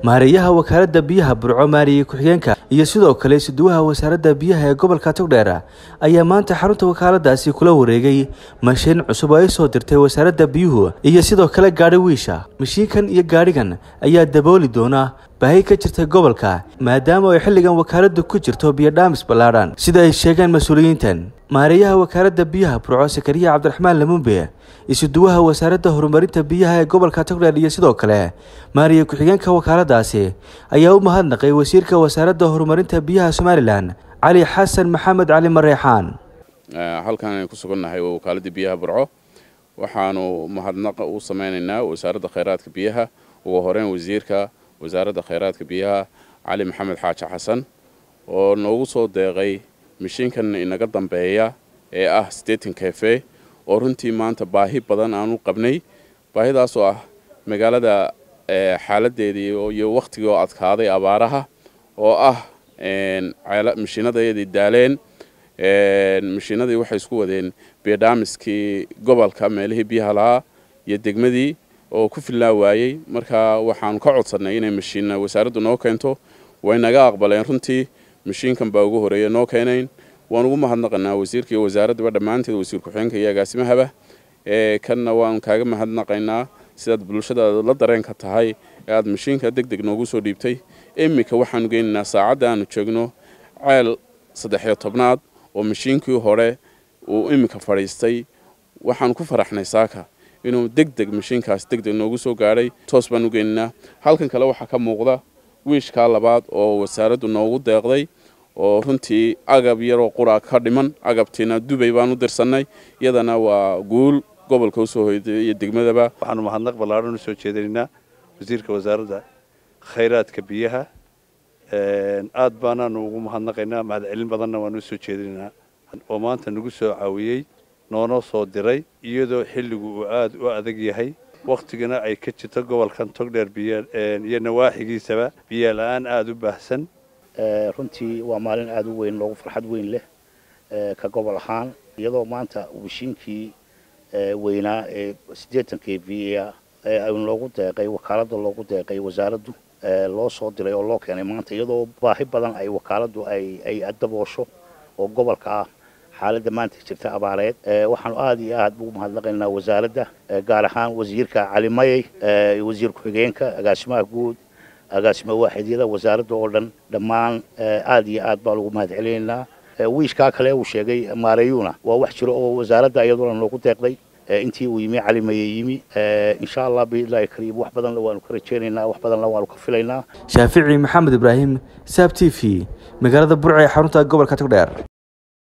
maareeyaha wakaaladda biyaha Burco Maariye ku-xigeenka iyo sidoo kale siduwaha wasaaradda biyaha ee gobolka Togdheer ayaa maanta xarunta wakaaladaasi kula wareegay mashiin cusub oo ay soo dirtay wasaaradda biyuhu iyo sidoo kale gaari wiisha. Mashiinkan iyo gaarigan ayaa dabooli doona baahi ka jirta gobolka maadaama ay xilligan wakaaladdu ku jirto biyo dhaamis ballaaran sida ay sheegeen mas'uuliyiintan. maareeyaha wakaaladda biyaha Burco Sakariya Cabdiraxmaan Lamumbe isuduwaha wasaaradda horumarinta biyaha ee gobolka Togdheer iyo sidoo kale maariye ku-xigeenka wakaaladaasi ayaa u mahadnaqay wasiirka wasaaradda horumarinta biyaha Somaliland Cali Xasan Maxamed Cali Mareexaan. halkan ay ku sugannahay wakaaladda biyaha Burco waxaanu mahadnaq u sameynaynaa wasaaradda kheyraadka biyaha ugu horeen wasiirka wasaaradda kheyraadka biyaha Cali Maxamed Xaaji Xasan oo noogu soo deeqay mishiinkan inaga dambeeya ee ah 80 cafe oo runtii maanta baahi badan aanu qabnay baahidaas oo ah magaalada xaaladeedii iyo waqtiga oo adkaaday abaaraha oo ah mishiinadayadii daaleen mishiinadii waxay isku wadeen biyo dhaamiskii gobolka meelihii biyaha lahaa iyo degmadii oo ku filaa waayay marka waxaan ka codsanay inay mishiina wasaaraddu noo keento way naga aqbaleen runtii mishiinkan baa ugu horeeyay noo keenayn waan ugu mahadnaqanaa wasiirka iyo wasaaradda dhamaanteed wasiir ku-xigeenka iyo agaasimahaba kanna waan kaaga mahadnaqaynaa sidaad bulshada la dareenka tahay ee aad mishiinka degdeg noogu soo dhiibtay imika waxaanu geynaynaa saacadda aanu joogno ceel 13aad oo mishiinkii hore uu imika fadhiistay waxaan ku faraxnay saaka inuu degdeg mishiinkaas degdeg noogu soo gaaray toos baan u geynaynaa halkan kale waxa ka muuqda wiishka labaad oo wasaaraddu noogu deeqday oo runtii agab yar oo qura ka dhiman agabtiina Dubai baan u dirsanay iyadana waa guul gobolka soo hoyday iyo degmadaba waxaanu mahadnaq ballaaran u soo jeedinaynaa wasiirka wasaaradda kheyraadka biyaha aad baanaanu ugu mahadnaqaynaa mahadcelin badanna waan u soo jeedinaynaa oo maanta nagu soo caawiyay noona soo diray iyadoo xilligu uu aad u adag yahay waqtigana ay ka jirto gobolkan Togdheer biyo iyo nawaaxigiisaba biyo la'aan aad u baahsan runtii waa maalin aad u weyn loogu farxad weyn leh ka gobol ahaan iyadoo maanta mishiinkii weynaa ee 80 kV ay loogu deeqay wakaaladda loogu deeqay wasaaraddu loo soo diray oo loo keenay maanta iyadoo baahi badan ay wakaaladdu ay daboosho oo gobolka ah xaaladda maanta jirta abaareed waxaanu aad iyo aad ugu mahadnaqaynaa wasaaradda gaar ahaan wasiirka Cali Mayay wasiir ku-xigeenka agaasimaha guud agaasima waaxidyada wasaaradda oo dhan dhammaan aad iyo aad baa lagu mahadcelinaynaa wiishka kale uu sheegay maareeyuna waa wax jiro oo wasaaradda iyadoo loogu deeqday intii uu yimi Cali Mayay yimi insha Allah billahi kariim wax badan waanu ka rajaynaynaa wax badan waanu ka filaynaa. Shaafici Maxamed Ibraahim SAB TV magaalada Burco ee xarunta gobolka Togdheer.